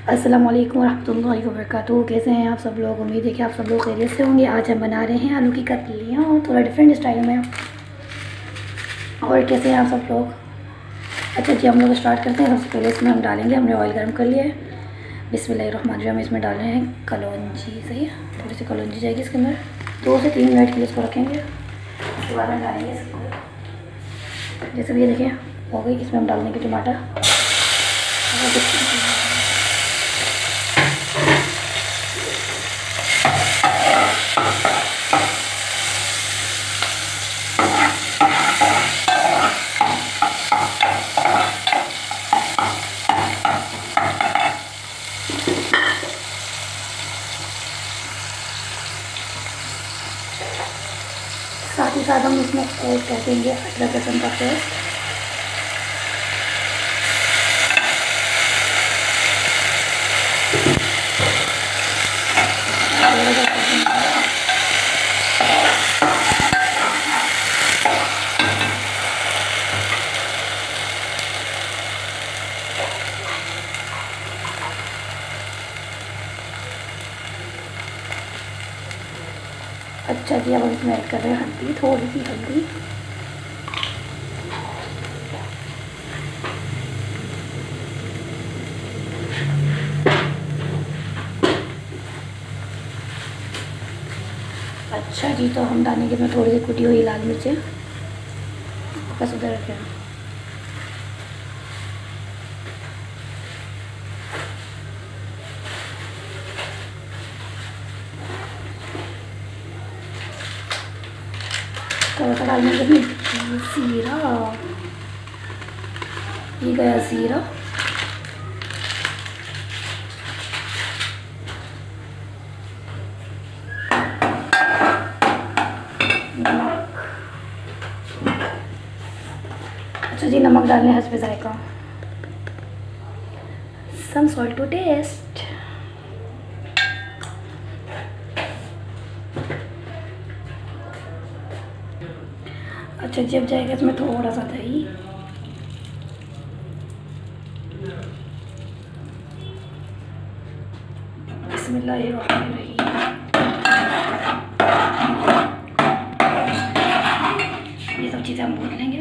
अस्सलाम वालेकुम रहमतुल्लाहि व बरकातुहू। कैसे हैं आप सब लोग? उम्मीद है कि आप सब लोग खैरियत से होंगे। आज हम बना रहे हैं आलू की कतलियाँ और थोड़ा डिफरेंट स्टाइल में। और कैसे हैं आप सब लोग? अच्छा जी, हम लोग स्टार्ट करते हैं। सबसे पहले इसमें हम डालेंगे, हमने ऑयल गर्म कर लिया है। बिस्मिल्लाहिर्रहमानिर्रहीम। इसमें डाल रहे हैं कलौंजी। सही है, थोड़ी सी कलौंजी जाएगी इसके अंदर। 2 से 3 मिनट के लिए इसको रखेंगे। उसके बाद हम डालेंगे इसको, जैसे भी ये देखिए हो गई। इसमें हम डाल देंगे टमाटर। साथ ही साथ हम इसमें ऐड कर देंगे अदरक लहसुन का पेस्ट। अच्छा जी, अब हम इसमें ऐड कर रहे हैं हल्दी, थोड़ी सी हल्दी। अच्छा जी, तो हम डालेंगे इसमें थोड़ी सी कुटी हुई लाल मिर्चें। बस उधर रखें। थोड़ा सा डालेंगे इसमें ज़ीरा। ये गया ज़ीरा। अच्छा जी, नमक डालने हस्बे जायका। Some salt to taste. अच्छा जब जाएगा इसमें थोड़ा सा दही। बिस्मिल्लाहिर्रहमानिर्रहीम। ये सब चीज़ें हम भून लेंगे।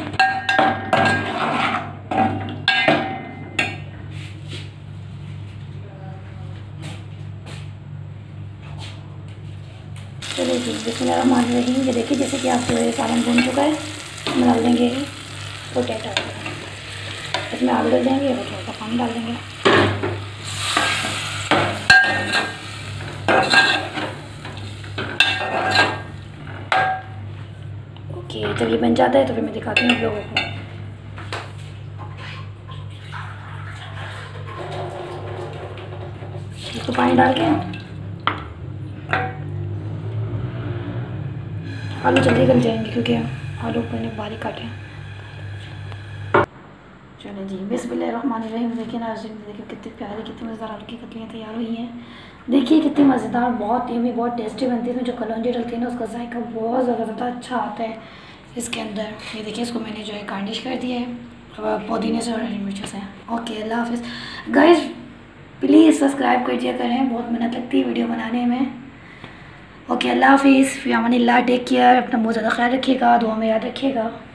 चलिए जी, बिस्मिल्लाहिर्रहमानिर्रहीम। ये देखिए जैसे कि आपको ये सालन भून चुका है। इसमें डाल देंगे पोटैटो। इसमें आलू डाल देंगे और थोड़ा सा पानी डाल देंगे। ओके, जब ये बन जाता है तो फिर मैं दिखाती हूँ आप लोगों को। इसको पानी डाल के आलू जल्दी गल जाएंगे क्योंकि आलू मैंने बारीक काटे। चलो जी, बिस्मिल्लाहिर्रहमानिर्रहीम। देखिए ना, देखिए कितनी प्यारी, कितनी मज़ेदार आलू की कतलियाँ तैयार हुई हैं। देखिए कितनी मज़ेदार, बहुत यम्मी, बहुत टेस्टी बनती है। इसमें जो कलौंजी डलती है ना, उसका जायका बहुत ज़्यादा अच्छा आता है इसके अंदर। ये देखिए, इसको मैंने जो है गार्निश कर दिया है पुदीने से और हरी मिर्चों से। ओके, अल्लाह हाफ़िज़ गाइस। प्लीज़ सब्सक्राइब कीजिए करें, बहुत मेहनत लगती है वीडियो बनाने में। ओके, अल्लाह हाफ़िज़। फ़ी अमानिल्लाह। Take care. अपना बहुत ज़्यादा ख्याल रखिएगा, दुआ में याद रखिएगा।